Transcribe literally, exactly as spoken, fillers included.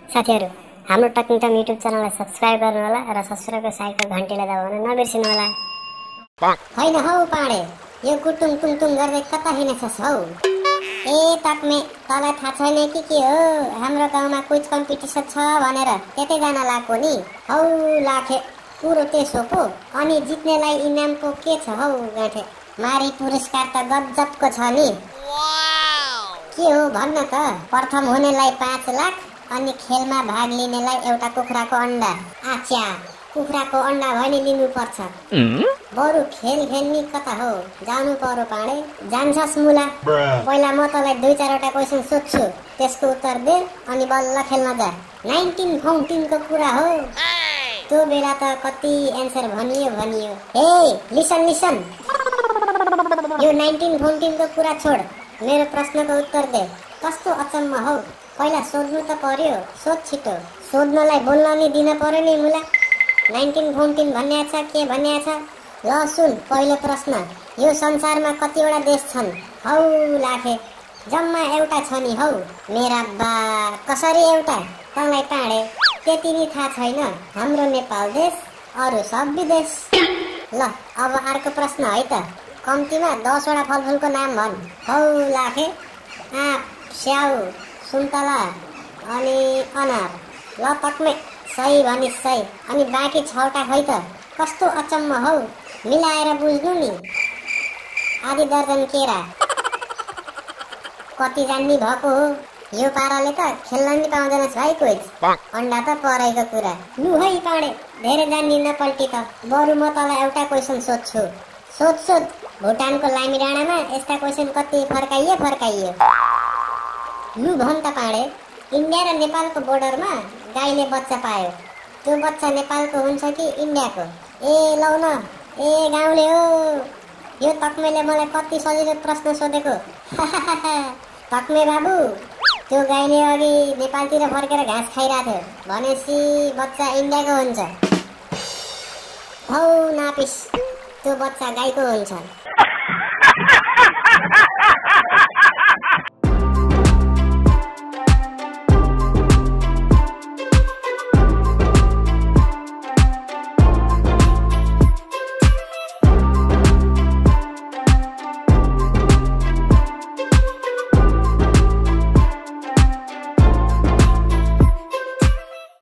साथीहरु हाम्रो टकिङ टम युट्युब च्यानललाई सब्स्क्राइब गर्नु होला र सब्स्क्राइबको साइडको घण्टीलाई दबाउन नबिर्सिनु होला। हैन हौ पाडे, यो गुटुङ टुङटुङ गर्दै कता हिँड्छस् हौ? ए तक्मे, तँलाई थाहा छैन कि के हो? हाम्रो गाउँमा क्विज कम्पिटिसन छ भनेर त्यतै जान लाग्यो नि। हौ लाखे, पुरो त्यसो पो। अनि जित्नेलाई इनाम पो के छ हौ गाँठे? मारी पुरस्कार त गजबको छ नि। के हो भन्न त? प्रथम हुनेलाई पाँच लाख अनि खेलमा भाग लिनेलाई एउटा कुखुराको अण्डा। आच्या, कुखुराको अण्डा भने लिनु पर्छ। बरु खेल खेल्ने कता हो? जानु पर्यो पाडे। जान्छस् मुला? पहिला म तँलाई दुई चारवटा क्वेसन सोध्छु, त्यसको उत्तर दे अनि बल्ल खेल्न जा। नाइन्टिन फाउन्टिनको कुरा हो। त्यो बेला त कति एन्सर भनियो भनियो। हे लिसन लिसन, यो नाइन्टिन फाउन्टिनको कुरा छोड, मेरो प्रश्नको उत्तर दे। कस्तो अचम्म हौ? पहिला सोध्नु त पर्यो, सोध छिटो। सोध्नलाई बोल्न नि दिन पर्यो नि मुला। नाइन्टिन फाउन्टिन भन्ने छ के भन्ने छ? ल सुन पहिलो प्रश्न, यो संसारमा कतिवटा देश छन्? हौ लाखे, जम्मा एउटा छ नि हौ। मेरा बा, कसरी एउटा? तँलाई पाडे त्यति नि थाहा छैन? हाम्रो नेपाल देश, अरू सब विदेश। ल अब अर्को प्रश्न है त, कम्तीमा दसवटा फलफुलको नाम भन्। हौ लाखे, आँप, स्याउ, सुन्तला अनि अनार। ल तक्मे, सही भनिस् सही। अनि बाँकी छवटा खै त? कस्तो अचम्म हौ, मिलाएर बुझ्नु नि। आधी दर्जन केरा। कति जान्ने भएको हो? यो पाराले त खेल्न नि पाउँदैनस् भाइ क्विज। अन्डा त परेको कुरा। लु है पाडे, धेरै जान्ने नपल्टी त। बरु म तँलाई एउटा क्वेसन सोध्छु। सोध सोध, भुटानको लामी डाँडामा यस्ता क्वेसन कति फर्काइयो फर्काइयो। लु भन् त पाडे, इन्डिया र नेपालको बोर्डरमा गाईले बच्चा पायो, त्यो बच्चा नेपालको हुन्छ कि इन्डियाको? ए लौ न, ए गाउँले हो, यो तक्मेले मलाई कति सजिलो प्रश्न सोधेको। तक्मे बाबु, त्यो गाईले अघि नेपालतिर फर्केर घाँस खाइरहेको थियो, भनेपछि बच्चा इन्डियाको हुन्छ। हौ नापिस, त्यो बच्चा गाईको हुन्छ।